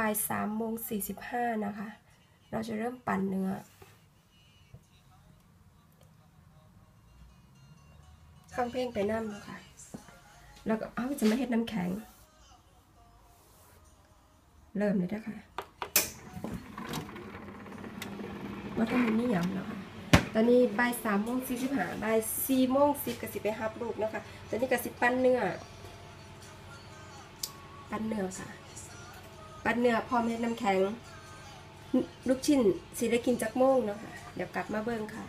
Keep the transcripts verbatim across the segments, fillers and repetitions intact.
ายสามโมงสี่สิบห้านะคะเราจะเริ่มปั่นเนื้อฟังเพลงไปน้ำนะคะแล้วก็เอาจะมาเฮ็ดน้ำแข็งเริ่มเลยนะคะว่าถ้ามันนี่ยำนะคะตอนนี้บ่ายสามโมงสี่สิบห้าบ่ายสี่โมงสิบกสิไปฮับลูกนะคะตอนนี้กสิปั้นเนื้อปั้นเนื้อค่ะปั้นเนื้อพร้อมเฮ็ดน้ำแข็งลูกชิ้นสิได้กินจักโมงเนาะค่ะเดี๋ยวกลับมาเบิ่งค่ะ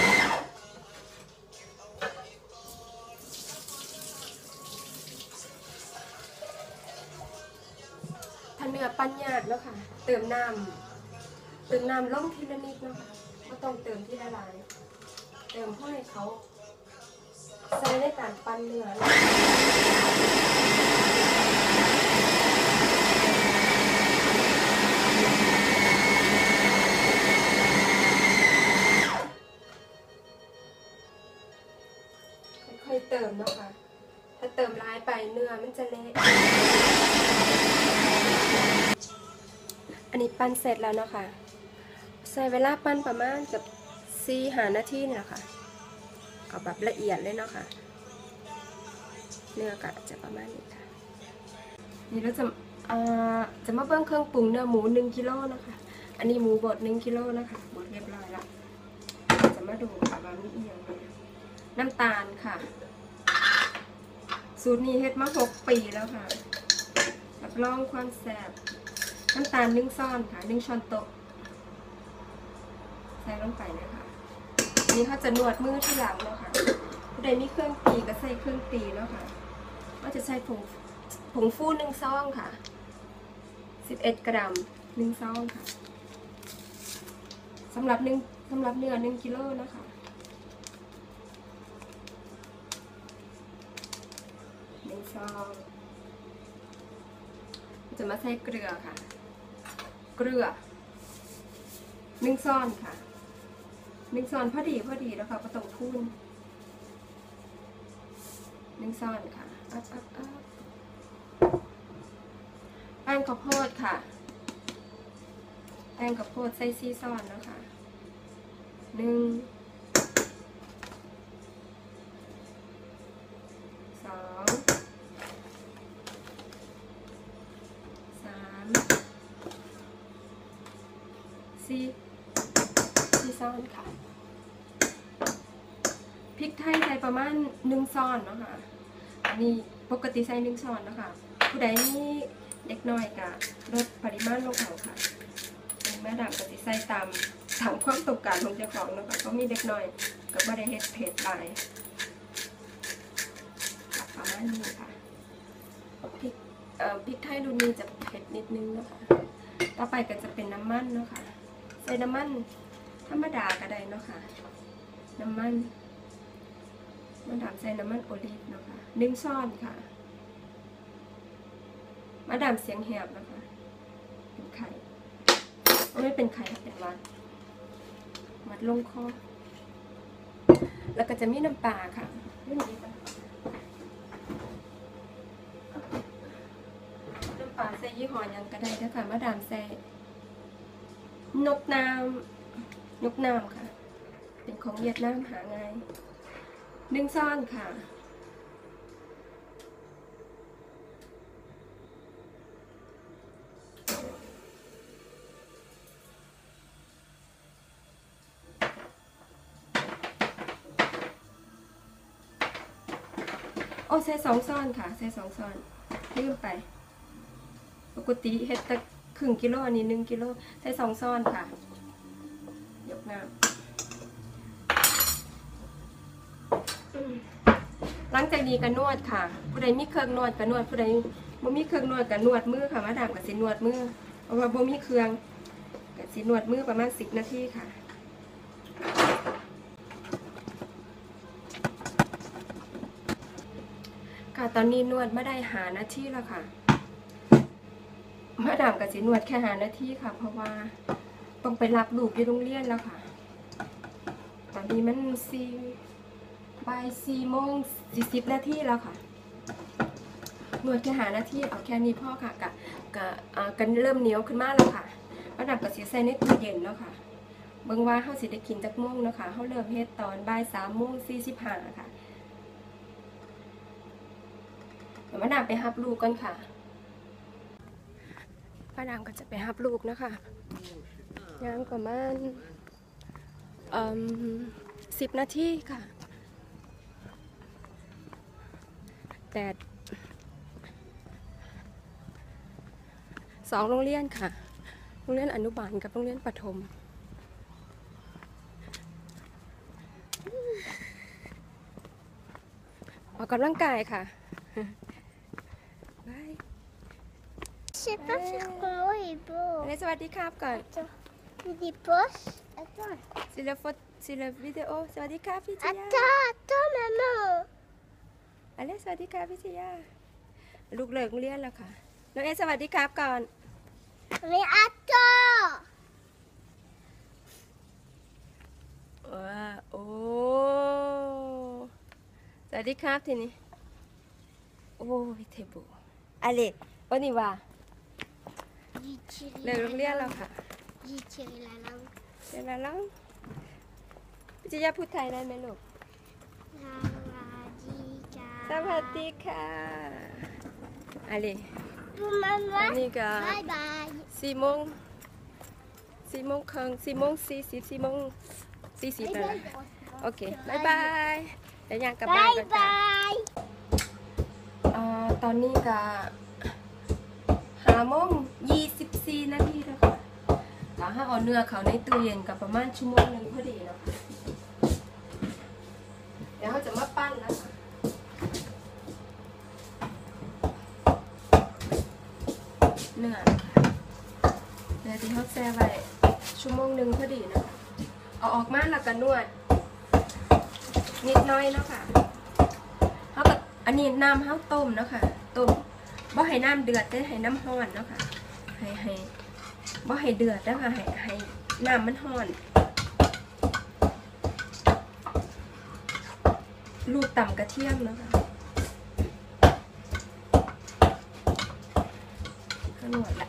ถ้าเนื้อปั้นยากเนาะค่ะเติมน้ำเติมน้ำลงทีละนิดเนาะค่ะไม่ต้องเติมที่ละลายเติมเพื่อให้เขาใช้ในการปั้นเนื้อค่อยๆเติมเนาะค่ะถ้าเติมร้ายไปเนื้อมันจะเละอันนี้ปั้นเสร็จแล้วเนาะค่ะใช้เวลาปั้นประมาณกับสี่หานาทีนี่แหละค่ะเอาแบบละเอียดเลยเนาะค่ะเนื้อก็จะประมาณนี้ค่ะนี่เราจะอ่าจะมาเบิ้งเครื่องปรุงเนื้อหมูหนึ่งกิโลนะคะอันนี้หมูบดหนึ่งกิโลนะคะบดเรียบร้อยแล้วจะมาดูค่ะว่ามีอีกอย่างน้ำตาลค่ะสูตรนี้เฮ็ดมาหกปีแล้วค่ะรับรองความแซ่บน้ำตาลหนึ่งช้อนค่ะหนึ่งช้อนโต๊ะใส่ลงไปเลยค่ะอันนี้เขาจะนวดมือที่หลังเนาะค่ะผู้ใดมีเครื่องตีก็ใส่เครื่องตีแล้วค่ะก็จะใช้ผงผงฟูหนึ่งซองค่ะสิบเอ็ดกรัมหนึ่งซองค่ะสำหรับหนึ่งสำหรับเนื้อหนึ่งกิโลนะคะหนึ่งซองจะมาใส่เกลือค่ะเกลือหนึ่งช้อนค่ะหนึ่งช้อนพอดีพอดีแล้วค่ะก็ต้องพูนหนึ่งช้อนค่ะอัดอัดอัดแป้งข้าวโพดค่ะแป้งข้าวโพดใส่สี่ช้อนแล้วค่ะหนึ่งสองสามสี่สี่ช้อนค่ะพริกไทยใส่ประมาณหนึ่งช้อนเนาะค่ะอันนี้ปกติใส่หนึ่งช้อนเนาะค่ะผู้ใดนี่เด็กน้อยกะลดปริมาณลงเอาค่ะแม่ดำก็จะใส่ตามตามความต้องการของเจ้าของเนาะค่ะก็มีเด็กน้อยก็ไม่ได้เฮ็ดเผ็ดหลายประมาณนี้ค่ะพริกเอ่อพริกไทยรุ่นนี้จะเผ็ดนิดนึงนะคะต่อไปก็จะเป็นน้ำมันเนาะค่ะใส่น้ำมันธรรมดาก็ได้เนาะค่ะน้ำมันมาดามใส่น้ำมันโอลิฟเนาะค่ะหนึ่งช้อนค่ะมาดามเสียงแหบนะคะเป็นไข่ไม่เป็นไข่เป็นวัดวัดลงคอแล้วก็จะมีน้ำปลาค่ะน้ำปลาใส่ยี่ห้อยังก็ได้นะคะมาดามใส่นกน้ำนกน้ำค่ะเป็นของเวียดนามหาง่ายหนึ่งช้อนค่ะโอ้ใส่สองช้อนค่ะใส่สองช้อนลืมไปปกติเฮ็ดตะครึ่งกิโลอันนี้หนึ่งกิโลใส่สองช้อนค่ะยกน้ำหลังจากนี้ก็นวดค่ะผู้ใดมีเครื่องนวดก็นวดผู้ใดบ่มีเครื่องนวดก็นวดมือค่ะมาดามก็สินวดมือเพราะว่าบ่มีเครื่องก็สินวดมือประมาณสิบนาทีค่ะค่ะตอนนี้นวดมาได้หานาทีแล้วค่ะมาดามก็สินวดแค่หานาทีค่ะเพราะว่าต้องไปรับลูกที่โรงเรียนแล้วค่ะตอนนี้มันสี่บ่ายสี่โมงสี่สิบนาทีแล้วค่ะนวดแค่หานาทีเอาแค่นี้พ่อค่ะกะกะอ่ากันเริ่มเหนียวขึ้นมาแล้วค่ะป้าดำก็สิใส่ในตู้เย็นเนาะค่ะเบิ่งว่าเฮาสิได้กินจักโมงเนาะค่ะเฮาเริ่มเฮ็ดตอนบ่ายสามโมงสี่สิบห้าค่ะเดี๋ยวป้าดำไปรับลูกก่อนค่ะป้าดำก็จะไปรับลูกนะคะย่างประมาณเอ่อสิบนาทีค่ะแต่สองโรงเรียนค่ะโรงเรียนอนุบาลกับโรงเรียนประถมออกกำลังกายค่ะบาย Je sais pas faire comment il peut. สวัสดีครับก่อน Il dit poche. Attends. สิลฟสิลวิดีโอสวัสดีครับพี่จิยา Attends, attends, maman. อะไรสวัสดีครับพี่จิยาลูกเลิกโรงเรียนแล้วค่ะน้องเอสวัสดีครับก่อน Mais attends. ว้าโอ้สวัสดีครับทีนี้โอ้ยเทบูอะไรวันนี้ว่า J'ai tiré เลิกโรงเรียนแล้วค่ะ J'ai tiré la langue. เดี๋ยวนะลังพี่จิยาพูดไทยได้ไหมลูก สวัสดีค่ะอะไร Pour อัน maman. นี้ก็ Bye bye. สี่โมงสี่โมงครึ่งสี่โมงสี่สิบสี่โมงสี่สิบแล้วนะโอเคบายบายเดี๋ยวยังกลับบ้าน Bye กันจ้ะ bye. อ่าตอนนี้ก็ห้าโมงยี่สิบสี่นาทีแล้วค่ะถ้าให้เอาเนื้อเขาในตู้เย็นกับประมาณชั่วโมงหนึ่งพอดีเนาะเดี๋ยวเขาจะมาปั้นนะคะเนื้อเนื้อที่เขาแช่ไว้ชั่วโมงหนึ่งพอดีนะคะเอาออกมาแล้วก็นวดนิดน้อยเนาะค่ะเขาก็อันนี้น้ำเขาต้มเนาะค่ะต้มบ่ให้น้ำเดือดแต่ให้น้ำร้อนเนาะค่ะให้ให้บ่ให้เดือดแล้วค่ะให้ให้น้ำมันร้อนลูกต่ำกระเทียมเนาะค่ะก็นวดละ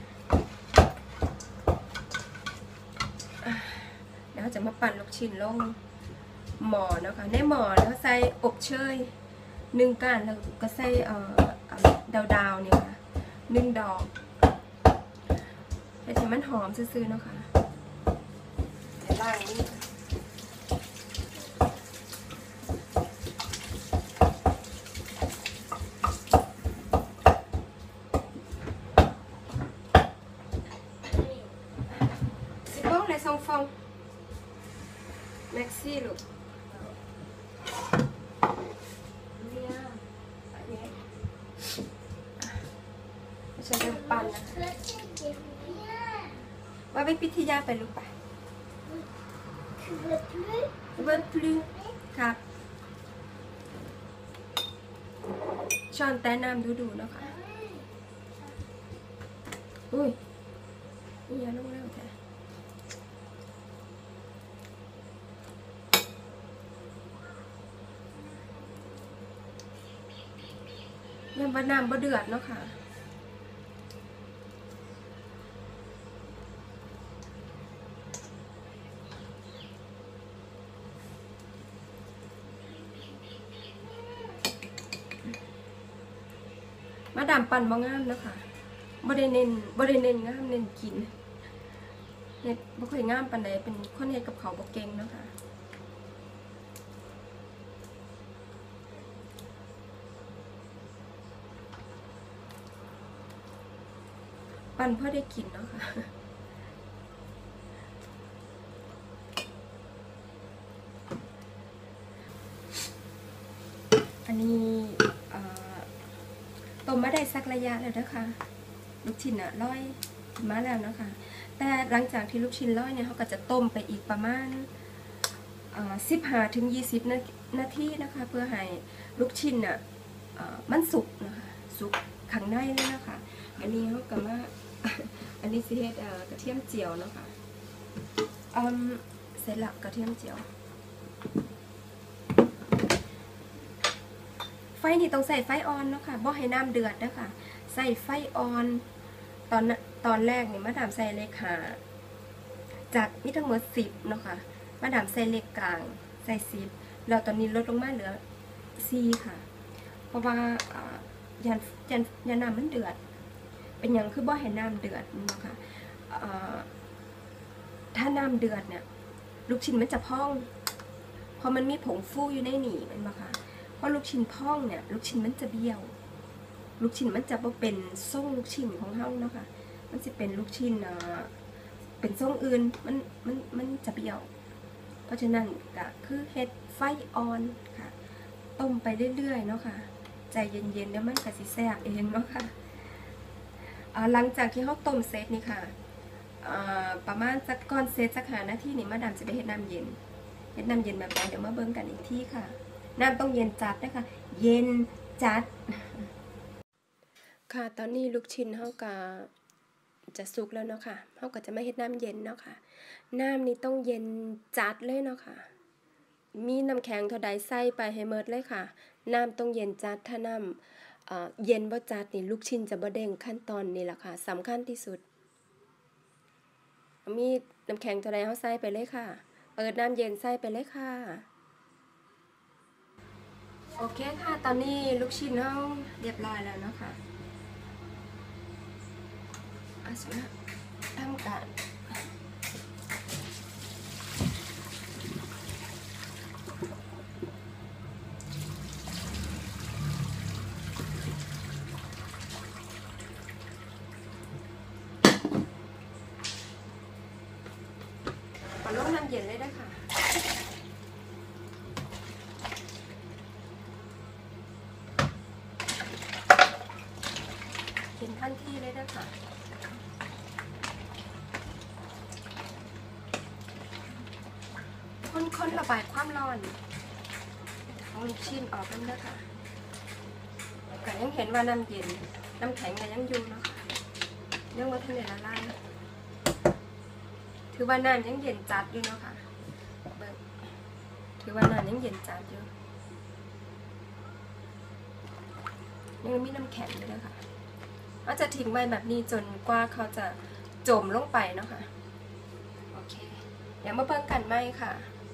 เดี๋ยวจะมาปั่นลูกชิ้นลงหม้อเนาะค่ะในหม้อแล้วใส่อบเชยหนึ่งก้านแล้วก็ใส่เอ่อดาวดาวเนี่ยค่ะหนึ่งดอกแต่ที่มันหอมซื่อๆเนาะค่ะเดี๋ยวล่างนี่ค่ะสิบโมงเลยสองฟองแม็กซี่ลูกฉันจะปั่นนะคะว่าไปพิทยาไปลูกไป Tu veux plus? เวิร์ดพลูครับช้อนแต่น้ำดูดูๆนะคะอุ้ยนี่อย่าลงแล้วแต่ยังบะน้ำบะเดือดเนาะค่ะมาดามปั่นบ่งามนะคะบ่ได้เน้นบ่ได้เน้นงามเน้นกินเฮ็ดบ่ค่อยงามปานใดเป็นคนเฮ็ดกับเขาวบ่เก่งเนาะค่ะปั่นเพื่อได้กินเนาะค่ะอันนี้เอ่อต้มมาได้สักระยะแล้วนะคะลูกชิ้นอะร้อยมาแล้วนะคะแต่หลังจากที่ลูกชิ้นร้อยเนี่ยเขาก็จะต้มไปอีกประมาณสิบห้าถึงยี่สิบนาทีนะคะเพื่อให้ลูกชิ้นอะมันสุกนะคะสุกข้างในเลยนะคะอันนี้เขาก็มาอันนี้สิเฮ็ดกระเทียมเจียวเนาะค่ะอืมเสร็จแล้วกระเทียมเจียวไฟนี่ต้องใส่ไฟอ่อนเนาะค่ะบ่ให้น้ำเดือดนะคะใส่ไฟอ่อนตอนตอนแรกนี่มาดามใส่เลขหาจากมีทั้งหมดสิบเนาะค่ะมาดามใส่เลขกลางใส่สิบแล้วตอนนี้ลดลงมาเหลือสี่ค่ะเพราะว่ายันยันยันน้ำมันเดือดเป็นอย่างคือบ่ให้น้ำเดือดเนาะค่ะถ้าน้ำเดือดเนี่ยลูกชิ้นมันจะพองพอมันมีผงฟูอยู่ในนี่มันมาค่ะเพราะลูกชิ้นพองเนี่ยลูกชิ้นมันจะเบี้ยวลูกชิ้นมันจะบ่เป็นทรงลูกชิ้นของเฮาเนาะค่ะมันจะเป็นลูกชิ้นอ่าเป็นทรงอื่นมันมันมันจะเบี้ยวเพราะฉะนั้นก็คือเฮ็ดไฟอ่อนค่ะต้มไปเรื่อยๆเนาะค่ะใจเย็นๆเดี๋ยวมันก็สิแซ่บเองเนาะค่ะหลังจากที่เฮาต้มเสร็จนี่ค่ะประมาณสักก่อนเซตสักหานาทีนี่มาดามจะไปเฮ็ดน้ำเย็นเฮ็ดน้ำเย็นแบบไหนเดี๋ยวมาเบิ่งกันอีกทีค่ะน้ำต้องเย็นจัดนะคะเย็นจัดค่ะตอนนี้ลูกชิ้นเฮาก็จะสุกแล้วเนาะค่ะเฮาก็จะมาเฮ็ดน้ำเย็นเนาะค่ะน้ำนี่ต้องเย็นจัดเลยเนาะค่ะมีน้ำแข็งเท่าใดใส่ไปให้หมดเลยค่ะน้ำต้องเย็นจัดถ้าน้ำเอ่อเย็นบ่จัดนี่ลูกชิ้นจะบ่เด้งขั้นตอนนี้แหละค่ะสำคัญที่สุดมีน้ำแข็งเท่าไรเขาใส่ไปเลยค่ะเปิดน้ำเย็นใส่ไปเลยค่ะโอเคค่ะตอนนี้ลูกชิ้นเราเรียบร้อยแล้วเนาะค่ะอาสนะทำการขอลงน้ำเย็นเลยได้ค่ะเย็นทันทีเลยได้ค่ะคนๆระบายความร้อนของลูกชิ้นออกกันเด้อค่ะแต่ยังเห็นว่าน้ำเย็นน้ำแข็งก็ยังอยู่เนาะค่ะยังว่าทันได้ละลายถือว่าน้ำยังเย็นจัดอยู่เนาะค่ะถือว่าน้ำยังเย็นจัดอยู่ยังมีน้ำแข็งอยู่เลยค่ะอาจจะทิ้งไว้แบบนี้จนกว่าเขาจะจมลงไปเนาะค่ะโอเคเดี๋ยวมาเบิ่งกันไหมค่ะ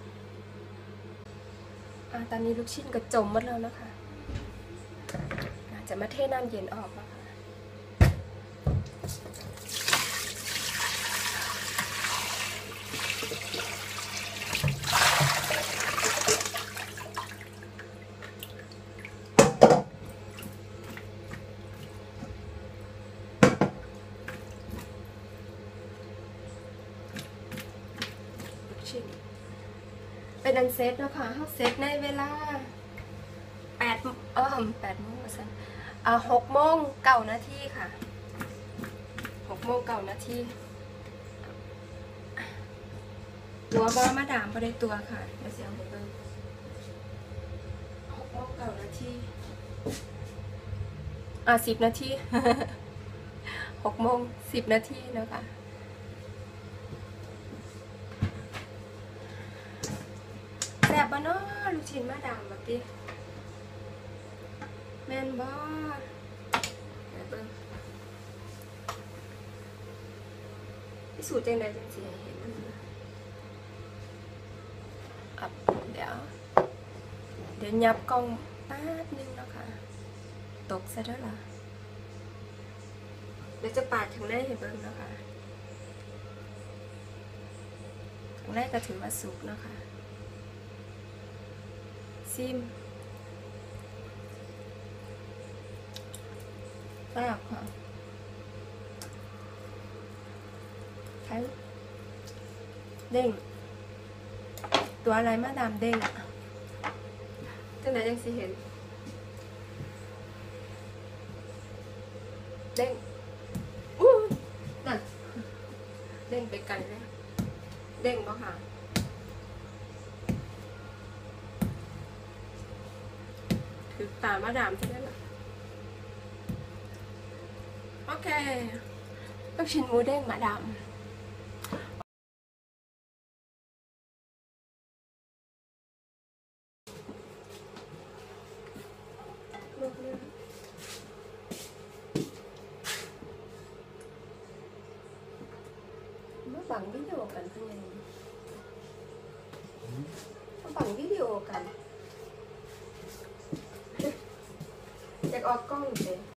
อ่าตอนนี้ลูกชิ้นก็จมหมดแล้วนะคะอาจจะมาเทน้ำเย็นออกแล้วค่ะเป็นอันเซตเนาะค่ะเขาเซตในเวลาแปดเออแปดโมงสันอ่าหกโมงเก้านาทีค่ะหกโมงเก้านาทีหัวบอมาดามไปได้ตัวค่ะเดี๋ยวเสียงผมเบิ่งหกโมงเก้านาทีอ่าสิบนาทีหกโมงสิบนาทีแล้วค่ะแซ่บบ่เนาะลูกชิ้นมาดามแบบนี้แม่นบ่เดี๋ยวเบิ่งพิสูจน์จังไดจังสิให้เห็นมันอับเดี๋ยวเดี๋ยวยับกล้องแป๊บนึงเนาะค่ะตกซะแล้วล่ะเดี๋ยวจะปาดข้างในให้เบิ่งเนาะค่ะข้างในก็ถือว่าสุกเนาะค่ะซิมทราบค่ะใช้เด้งตัวอะไรมาดามเด้งอ่ะจังไหนยังสิเห็นเด้งอู้นั่นเด้งไปไกลเลยเด้งป่ะค่ะถือตามาดามใช่ไหมล่ะโอเคลูกชิ้นหมูเด้งมาดามลวกเนื้อมาบังวิดีโอกันข้างในมาบังวิดีโอกันอยากออกกล้องเลย